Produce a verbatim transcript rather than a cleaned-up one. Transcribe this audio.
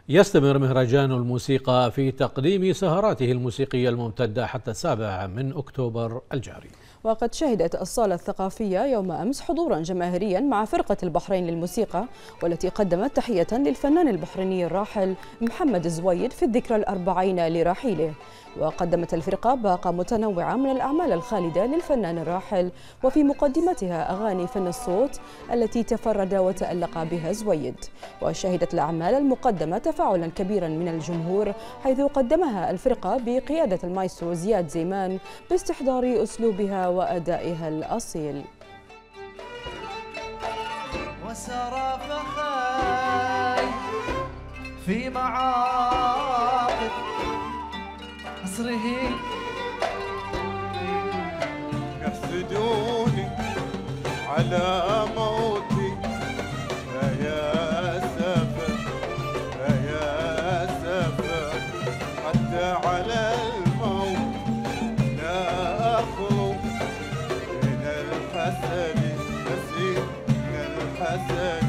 يستمر مهرجان الموسيقى في تقديم سهراته الموسيقية الممتدة حتى السابع من أكتوبر الجاري. وقد شهدت الصالة الثقافية يوم أمس حضورا جماهيريا مع فرقة البحرين للموسيقى، والتي قدمت تحية للفنان البحريني الراحل محمد الزويد في الذكرى الأربعين لرحيله. وقدمت الفرقة باقة متنوعة من الأعمال الخالدة للفنان الراحل، وفي مقدمتها أغاني فن الصوت التي تفرد وتألق بها زويد. وشهدت الأعمال المقدمة تفاعلا كبيرا من الجمهور، حيث قدمها الفرقة بقيادة المايسترو زياد زيمان باستحضار أسلوبها وأدائها الأصيل. وسرى فخاي في معاقد عصره يحسدوني على موتي، فيا سفا فيا سفا حتى على الموت لا أخلو من الحسد، نسيت من الحسد.